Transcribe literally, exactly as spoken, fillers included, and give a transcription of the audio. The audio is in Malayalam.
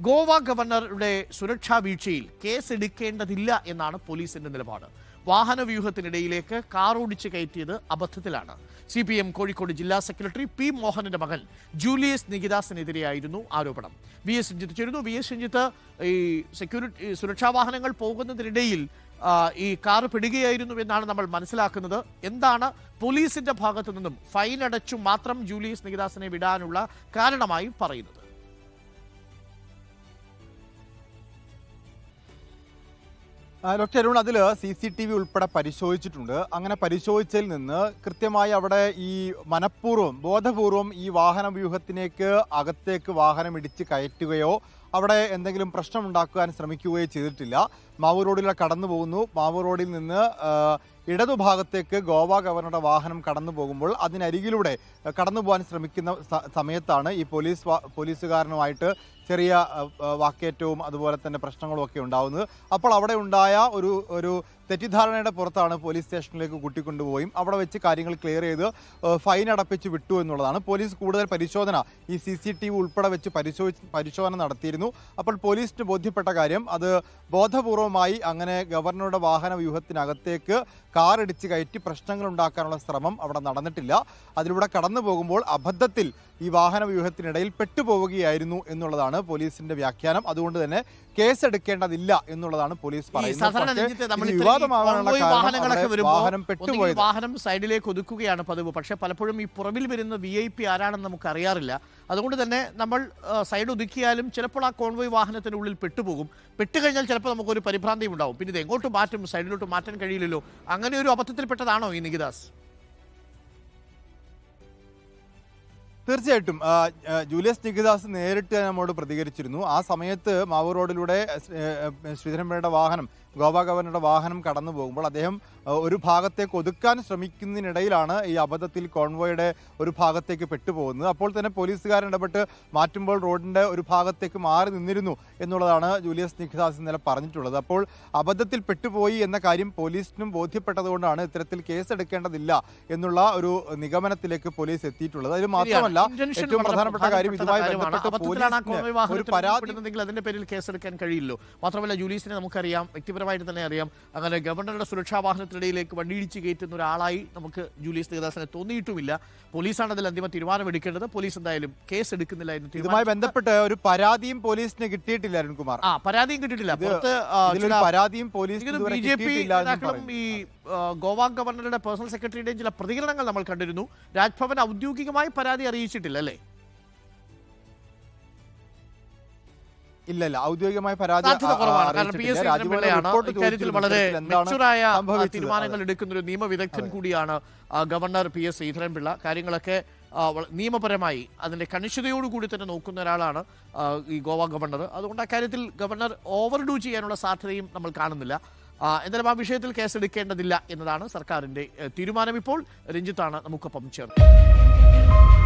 ഗോവ ഗവർണറുടെ സുരക്ഷാ വീഴ്ചയിൽ കേസെടുക്കേണ്ടതില്ല എന്നാണ് പോലീസിന്റെ നിലപാട്. വാഹനവ്യൂഹത്തിനിടയിലേക്ക് കാർ ഓടിച്ച് കയറ്റിയത് അബദ്ധത്തിലാണ്. സി പി എം കോഴിക്കോട് ജില്ലാ സെക്രട്ടറി പി മോഹനന്റെ മകൻ ജൂലിയസ് നികിദാസിനെതിരെയായിരുന്നു ആരോപണം. വി എസ് രഞ്ജിത്ത് ചേരുന്നു. വി എസ് രഞ്ജിത്ത്, ഈ സെക്യൂരിറ്റി സുരക്ഷാ വാഹനങ്ങൾ പോകുന്നതിനിടയിൽ ഈ കാർ പെടുകയായിരുന്നു എന്നാണ് നമ്മൾ മനസ്സിലാക്കുന്നത്. എന്താണ് പോലീസിന്റെ ഭാഗത്തു നിന്നും ഫൈൻ അടച്ചു മാത്രം ജൂലിയസ് നികിദാസിനെ വിടാനുള്ള കാരണമായി പറയുന്നത്? ഡോക്ടർ അരുൺ, അതിൽ സി സി ടി വി ഉൾപ്പെടെ പരിശോധിച്ചിട്ടുണ്ട്. അങ്ങനെ പരിശോധിച്ചതിൽ നിന്ന് കൃത്യമായി അവിടെ ഈ മനഃപൂർവ്വം ബോധപൂർവം ഈ വാഹന വ്യൂഹത്തിലേക്ക് അകത്തേക്ക് വാഹനം ഇടിച്ച് കയറ്റുകയോ അവിടെ എന്തെങ്കിലും പ്രശ്നമുണ്ടാക്കുവാൻ ശ്രമിക്കുകയോ ചെയ്തിട്ടില്ല. മാവൂർ റോഡിലൂടെ കടന്നു പോകുന്നു. മാവൂർ റോഡിൽ നിന്ന് ഇടതുഭാഗത്തേക്ക് ഗോവ ഗവർണറുടെ വാഹനം കടന്നു പോകുമ്പോൾ അതിനരികിലൂടെ കടന്നു പോകാൻ ശ്രമിക്കുന്ന സമയത്താണ് ഈ പോലീസ് പോലീസുകാരനുമായിട്ട് ചെറിയ വാക്കേറ്റവും അതുപോലെ തന്നെ പ്രശ്നങ്ങളും ഒക്കെ ഉണ്ടാകുന്നത്. അപ്പോൾ അവിടെ ഉണ്ടായ ഒരു ഒരു തെറ്റിദ്ധാരണയുടെ പുറത്താണ് പോലീസ് സ്റ്റേഷനിലേക്ക് കൂട്ടിക്കൊണ്ടുപോയും അവിടെ വെച്ച് കാര്യങ്ങൾ ക്ലിയർ ചെയ്ത് ഫൈൻ അടപ്പിച്ച് വിട്ടു എന്നുള്ളതാണ്. പോലീസ് കൂടുതൽ പരിശോധന ഈ സി സി ടി വി ഉൾപ്പെടെ വെച്ച് പരിശോധിച്ച് പരിശോധന നടത്തിയിരുന്നു. അപ്പോൾ പോലീസിന് ബോധ്യപ്പെട്ട കാര്യം അത് ബോധപൂർവമായി അങ്ങനെ ഗവർണറുടെ വാഹന വ്യൂഹത്തിനകത്തേക്ക് കാർ ഇടിച്ച് കയറ്റി പ്രശ്നങ്ങൾ ഉണ്ടാക്കാനുള്ള ശ്രമം അവിടെ നടന്നിട്ടില്ല. അതിലൂടെ കടന്നു പോകുമ്പോൾ അബദ്ധത്തിൽ ഈ വാഹന വ്യൂഹത്തിനിടയിൽ പെട്ടുപോവുകയായിരുന്നു എന്നുള്ളതാണ് പോലീസിന്റെ വ്യാഖ്യാനം. അതുകൊണ്ട് തന്നെ കേസെടുക്കേണ്ടതില്ല എന്നുള്ളതാണ് പോലീസ് പറയുന്നത്. വാഹനം സൈഡിലേക്ക് ഒതുക്കുകയാണ് പതിവ്. പക്ഷെ പലപ്പോഴും ഈ പുറകിൽ വരുന്ന വി ഐ പി ആരാണെന്ന് നമുക്ക് അറിയാറില്ല. അതുകൊണ്ട് തന്നെ നമ്മൾ സൈഡ് ഒതുക്കിയാലും ചിലപ്പോൾ ആ കോൺവോയ് വാഹനത്തിനുള്ളിൽ പെട്ടുപോകും. പെട്ടുകഴിഞ്ഞാൽ ചിലപ്പോൾ നമുക്കൊരു പരിഭ്രാന്തിയും ഉണ്ടാവും. പിന്നെ ഇത് എങ്ങോട്ട് മാറ്റും, സൈഡിലോട്ട് മാറ്റാൻ കഴിയില്ലല്ലോ. അങ്ങനെ ഒരു അബദ്ധത്തിൽപ്പെട്ടതാണോ ഈ നികിദാസ്? തീർച്ചയായിട്ടും ജൂലിയസ് നികിദാസ് നേരിട്ട് നമ്മോട് പ്രതികരിച്ചിരുന്നു. ആ സമയത്ത് മാവൂർ റോഡിലൂടെ ശ്രീധരൻപിള്ളയുടെ വാഹനം ഗോവ ഗവർണറുടെ വാഹനം കടന്നു പോകുമ്പോൾ അദ്ദേഹം ഒരു ഭാഗത്തേക്ക് ഒതുക്കാൻ ശ്രമിക്കുന്നതിനിടയിലാണ് ഈ അബദ്ധത്തിൽ കോൺവോയുടെ ഒരു ഭാഗത്തേക്ക് പെട്ടുപോകുന്നത്. അപ്പോൾ തന്നെ പോലീസുകാരൻ ഇടപെട്ട് മാറ്റുമ്പോൾ റോഡിൻ്റെ ഒരു ഭാഗത്തേക്ക് മാറി നിന്നിരുന്നു എന്നുള്ളതാണ് ജൂലിയസ് നികിദാസ് ഇന്നലെ പറഞ്ഞിട്ടുള്ളത്. അപ്പോൾ അബദ്ധത്തിൽ പെട്ടുപോയി എന്ന കാര്യം പോലീസിനും ബോധ്യപ്പെട്ടതുകൊണ്ടാണ് ഇത്തരത്തിൽ കേസെടുക്കേണ്ടതില്ല എന്നുള്ള ഒരു നിഗമനത്തിലേക്ക് പോലീസ് എത്തിയിട്ടുള്ളത്. അതിൽ മാത്രമല്ല ഏറ്റവും പ്രധാനപ്പെട്ട കാര്യം ഇതുമായി ബന്ധപ്പെട്ട് ഒരു പരാതി അതിന്റെ പേരിൽ കേസെടുക്കാൻ കഴിയില്ലോ. മാത്രമല്ല ജൂലിയസിനെ നമുക്കറിയാം, വ്യക്തിപരമായിട്ട് തന്നെ അറിയാം. അങ്ങനെ ഗവർണറുടെ സുരക്ഷാ വാഹനത്തിനിടയിലേക്ക് വണ്ടിയിടിച്ച് കയറ്റുന്ന ഒരാളായി നമുക്ക് ജൂലിയസ് നികിദാസിനെ തോന്നിയിട്ടുമില്ല. പോലീസാണ് അതിൽ അന്തിമ തീരുമാനമെടുക്കേണ്ടത്. പോലീസ് എന്തായാലും കേസ് എടുക്കുന്നില്ല എന്ന്. ഇതുമായി ബന്ധപ്പെട്ട് ഒരു പരാതിയും പോലീസിന് കിട്ടിയിട്ടില്ല അരുൺകുമാർ. ആ പരാതിയും കിട്ടിയിട്ടില്ല. പരാതിയും പോലീസിന് ബി ജെ പി നേതാക്കളും ഈ ഗോവ ഗവർണറുടെ പേഴ്സണൽ സെക്രട്ടറിയുടെയും ചില പ്രതികരണങ്ങൾ നമ്മൾ കണ്ടിരുന്നു. രാജ്ഭവൻ ഔദ്യോഗികമായി പരാതി അറിയിച്ചിട്ടില്ല അല്ലേ? ഇല്ല ഇല്ല ഔദ്യോഗികമായ പരാതി വളരെ മെച്ചൂറായ തീരുമാനങ്ങൾ എടുക്കുന്ന ഒരു നിയമവിദഗ്ധൻ കൂടിയാണ് ഗവർണർ പി എസ് ശ്രീധരൻപിള്ള. കാര്യങ്ങളൊക്കെ നിയമപരമായി അതിന്റെ കണിശതയോടുകൂടി തന്നെ നോക്കുന്ന ഒരാളാണ് ഈ ഗോവ ഗവർണർ. അതുകൊണ്ട് അക്കാര്യത്തിൽ ഗവർണർ ഓവർഡൂ ചെയ്യാനുള്ള സാധ്യതയും നമ്മൾ കാണുന്നില്ല. എന്തായാലും ആ വിഷയത്തിൽ കേസെടുക്കേണ്ടതില്ല എന്നതാണ് സർക്കാരിന്റെ തീരുമാനം. ഇപ്പോൾ രഞ്ജിത്താണ് നമുക്കൊപ്പം ചേർന്നത്.